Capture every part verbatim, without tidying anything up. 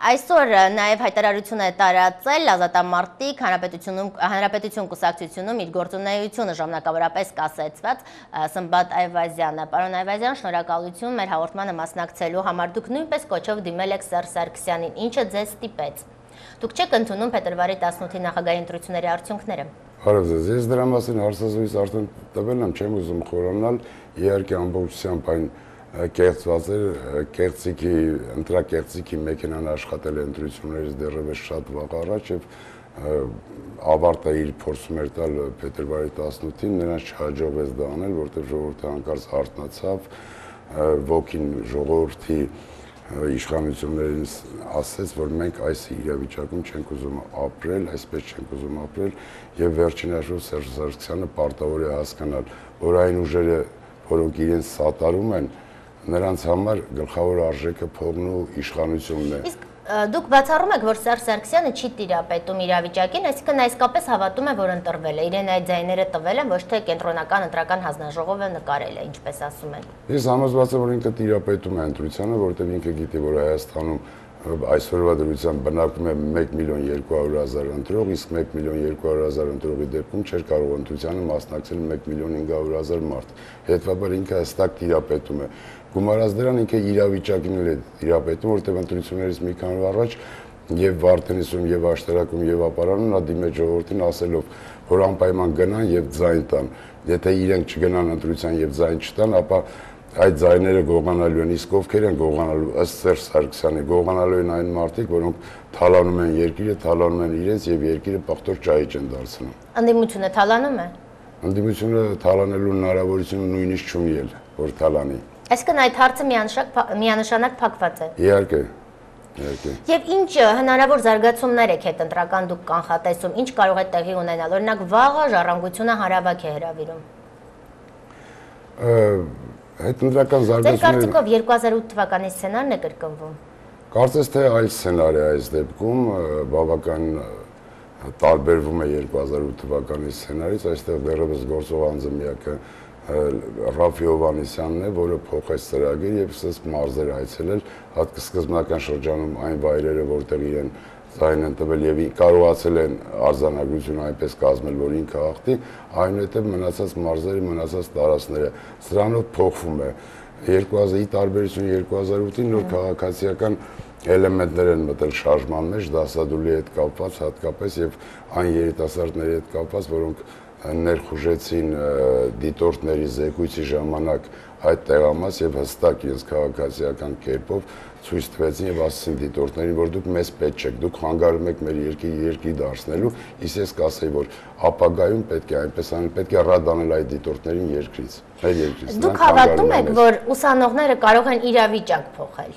Այսօր նաև հայտարարություն է տարածել Ազատամարտիկ Հանրապետություն կուսակցությունում իր գործունեությունը ժամանակավորապես կասեցված Սմբատ Այվազյանը։ Պարոն Այվազյան, շնորհակալություն մեր հաղորդմանը մասնակցելու համար։ Դուք նույնպես կոչով դիմել եք Սերժ Սարգսյանին, ինչը ձեզ ստիպեց։ Դուք չեք ընդունում փետրվարի տասնութի նախագահի ընտրությունների արդյունքները։ Հարավ ձեզ, ես դրա մասին հարցազրույց արդեն տվել եմ, չեմ ուզում խորանալ, իհարկե ամբողջությամբ այն կեղծված էր, կեղծիքի, ընտրակեղծիքի մեքենան աշխատել է ընտրություններից դեռևս շատ վաղ առաջ եւ ավարտը իր փորձում էր տալ փետրվարի տասնութին, նրանց չհաջողվեց դա անել, որտեղ ժողովուրդը հանկարծ հարթնացավ, ոգին ժողովրդի իշխանություններին ասեց, որ մենք այս իրավիճակում չենք ուզում ապրել, այսպես չենք ուզում ապրել եւ վերջին հաշվով Սերժ Սարգսյանը պարտավոր է հասկանալ, որ այն ուժերը, որոնք իրենց սատարում են, նրանց համար գլխավոր արժեքը փողն ու իշխանությունն է։ Իսկ դուք բացառում եք, որ Սերժ Սարգսյանը չի տիրապետում իրավիճակին, այսինքն նա իսկապես հավատում է, որ ընտրվել է, իրեն այդ ձայները տվել են, ոչ թե կենտրոնական ընտրական հանձնաժողովը նկարել է, ինչպես ասում են։ Ես համոզված եմ, որ ինքը տիրապետում է ընտրությանը, որովհետև ինքը գիտի, որ Հայաստանում այսօրվա դրությամբ բնակվում է մեկ միլիոն երկու հարյուր հազար ընտրող, իսկ մեկ միլիոն երկու հարյուր հազար ընտրողի դեպքում չէր կարող ընտրությանը մասնակցել մեկ միլիոն հինգ հարյուր հազար մարդ։ Հետևաբար ինքը հստակ տիրապետում է։ Գումարած դրան ինքը իրավիճակին էլ է տիրապետում, որտեղ ընտրություններից մի քանի օր առաջ եւ Վարդենիսում եւ Աշտարակում եւ Ապարանում նա դիմեց ժողովրդին ասելով, որ անպայման գնան եւ ձայն տան։ Եթե իրենք չգնան ընտրության եւ ձայն չտան, ապա այդ ձայները գողանալու են, իսկ ովքեր են գողանալու, ըստ Սերժ Սարգսյանի, գողանալու են այն մարդիկ, որոնք թալանում են երկիրը, թալանում են իրենց եւ երկիրը պղտոր ճահիճ են դարձնում։ Ընդդիմությունը թալանում է։ Ընդդիմությունը թալանելու հնարավորությունը նույնիսկ չունի էլ, որ թալանի։ Այսինքն այդ հարցը միանշանակ փակված է։ Իհարկե, իհարկե։ Եվ ինչ հնարավոր զարգացումներ եք հետընտրական դուք կանխատեսում, ինչ կարող է տեղի ունենալ, օրինակ վաղը ժառանգությունը հարավակ է հրավիրում։ Հետընտրական զարգացումները։ Ձեր կարծիքով երկու հազար ութ թվականի սցենարն է կրկնվում։ Կարծես թե այլ սցենար է այս դեպքում, բավական տարբերվում է երկու հազար ութ թվականի սցենարից, այստեղ դեռևս գործող անձը Ռաֆի Հովհաննիսյանն է, որը փոխեց ծրագիր եւ սկսեց մարզեր այցելել, հատկսկզբնական շրջանում այն վայրերը, որտեղ իրեն ձայն են տվել եւ կարողացել են արձանագրություն այնպես կազմել, որ ինքը հաղթի, այնուհետեւ մնացած մարզերը, մնացած տարածքները սրանով փոխվում է։ երկու հազարի տարբերություն երկու հազար ութին նոր քաղաքացիական էլեմենտներ են մտել շարժման մեջ, դասադուլի հետ կապված, հատկապես եւ այն երիտասարդների հետ կապված, որոնք ներխուժեցին դիտորդների զեկույցի ժամանակ այդ տեղամաս եւ հստակ իրենց քաղաքացիական կերպով ցույց տվեցին եւ ասացին դիտորդներին, որ դուք մեզ պետք չեք, դուք խանգարում եք մեր երկրի երկրի դարձնելու, իսկ ես կասեի, որ ապագայում պետք է այնպես անել, պետք է ռադ անել այդ դիտորդներին երկրից, մեր երկրից։ Դուք հավատում եք, որ ուսանողները կարող են իրավիճակ փոխել։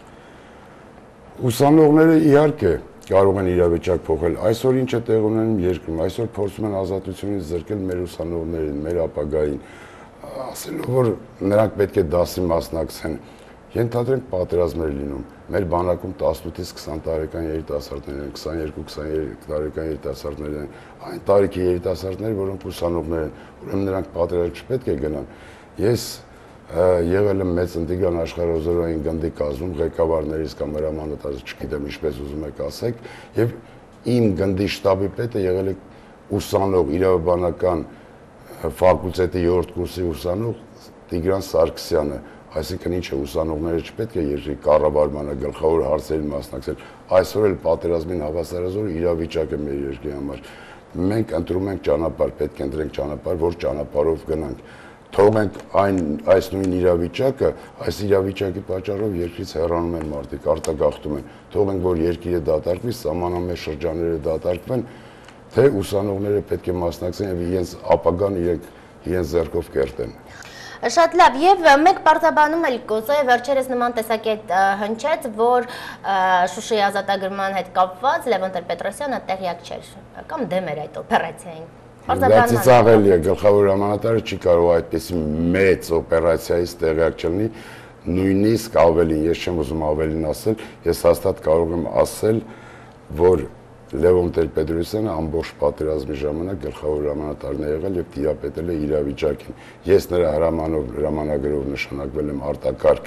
Ուսանողները իհարկե կարող են իրավիճակ փոխել։ Այսօր ինչ է տեղ ունենում երկրում, այսօր փորձում են ազատությունից զրկել մեր ուսանողներին, մեր ապագային, ասելով, որ նրանք պետք է դասի մասնակցեն։ Ենթադրենք պատերազմ էր լինում, մեր բանակում տասնութից քսան տարեկան երիտասարդներ են, քսաներկու քսաներեք տարեկան երիտասարդներ են, այն տարիքի երիտասարդներ, որոնք ուսանողներ են, ուրեմն նրանք պատերազմ չպետք է գնան։ Ես եղել եմ մեծ ընտիգան աշխարհազորային գնդի կազմում, ղեկավարներից կամ հրամանատարից, չգիտեմ ինչպես ուզում եք ասեք, եւ իմ գնդի շտաբի պետը եղել է ուսանող, իրավաբանական ֆակուլտետի երրորդ կուրսի ուսանող Տիգրան Սարգսյանը, այսինքն ինչ է, ուսանողները չպետք է երկրի կառավարմանը գլխավոր հարցերին մասնակցել, այսօր էլ պատերազմին հավասարազոր իրավիճակ է մեր երկրի համար։ Մենք ընտրում ենք ճանապարհ, պետք է ընտրենք ճանապարհ, որ ճանապարհով գնանք։ Թողենք այն այս նույն իրավիճակը, այս իրավիճակի պատճառով երկրից հեռանում են մարդիկ, արտագաղթում են։ Թողենք, որ երկիրը դատարկվի, սահմանամերձ շրջանները դատարկվեն, թե ուսանողները պետք է մասնակցեն եւ իրենց ապագան իրենք իրենց ձեռքով կերտեն։ Շատ լավ, եւ մեկ պարզաբանում էլ կոզը վերջերս նման տեսակետ հնչեց, որ Շուշիի ազատագրման հետ կապված Լևոն Տեր-Պետրոսյանը տեղյակ չէր կամ դեմ էր այդ օպերացիային։ Ծիծաղելի է, գլխավոր հրամանատարը չի կարող այդպիսի մեծ օպերացիայից տեղյակ չլինի, նույնիսկ ավելին, ես չեմ ուզում ավելին ասել, ես հաստատ կարող եմ ասել, որ Լևոն Տեր-Պետրոսյանը ամբողջ պատերազմի ժամանակ գլխավոր հրամանատարն է եղել եւ տիրապետել է իրավիճակին։ Ես նրա հրամանով հրամանագրով նշանակվել եմ արտակարգ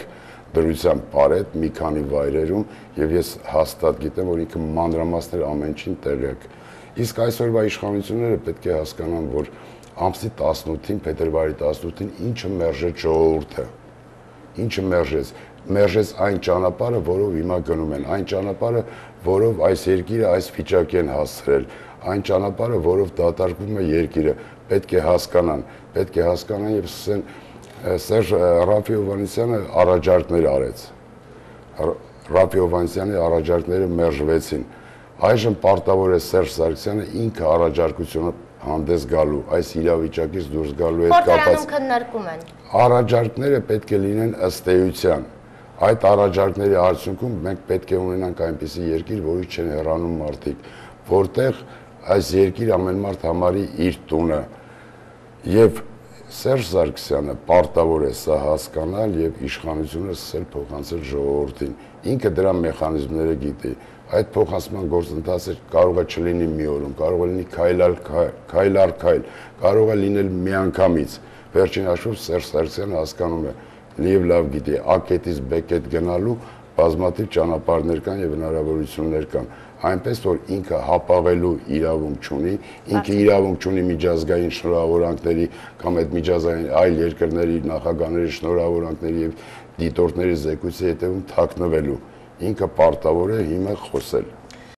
դրության բարետ մի քանի վայրերում եւ ես հաստատ գիտեմ, որ ինքը մանրամասներ ամեն ինչին տեղյակ։ Իսկ այսօրվա իշխանությունները պետք է հասկանան, որ ամսի տասնութին, փետրվարի տասնութին ինչը մերժեց ժողովուրդը, ինչը մերժեց, մերժեց այն ճանապարհը, որով հիմա գնում են, այն ճանապարհը, որով այս երկիրը այս վիճակի են հասցրել, այն ճանապարհը, որով դատարկվում է երկիրը, պետք է հասկանան, պետք է հասկանան եւ սկսեն Սերժ Ռաֆի Հովհաննիսյանը առաջարկներ արեց։ Ռաֆի Հովհաննիսյանի առաջարկները մերժվեցին։ Այժմ պարտավոր է Սերժ Սարգսյանը ինքը առաջարկությունը հանդես գալու, այս իրավիճակից դուրս գալու հետ կապված։ Խորհրդարանում քննարկում են։ Առաջարկները պետք է լինեն ըստ էության։ Այդ առաջարկների արդյունքում մենք պետք է ունենանք այնպիսի երկիր, որից չեն հեռանում մարդիկ, որտեղ այս երկիր ամեն մարդ համարի իր տունը։ Եվ Սերժ Սարգսյանը պարտավոր է սա հասկանալ եւ իշխանությունը սկսել փոխանցել ժողովրդին։ Ինքը դրա մեխանիզմները գիտի։ Այդ փոխանցման գործընթացը կարող է չլինի մի օրում, կարող է լինի քայլ առ քայլ առ քայլ, կարող է լինել միանգամից։ Վերջին հաշվով Սերժ Սարգսյանը հասկանում է լիև լավ գիտի A կետից B կետ գնալու բազմաթիվ ճանապարհներ կան եւ հնարավորություններ կան, այնպես որ ինքը հապաղելու իրավունք չունի, ինքը իրավունք չունի միջազգային շնորհավորանքների կամ այդ միջազգային այլ երկրների նախագահների շնորհավորանքների եւ դիտորդների զեկույցի հետևում թաքնվելու, ինքը պարտավոր է հիմա խոսել։